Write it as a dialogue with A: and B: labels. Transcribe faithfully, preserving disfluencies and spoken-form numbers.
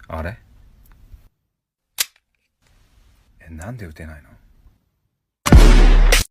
A: あれえ、なんで打てないの？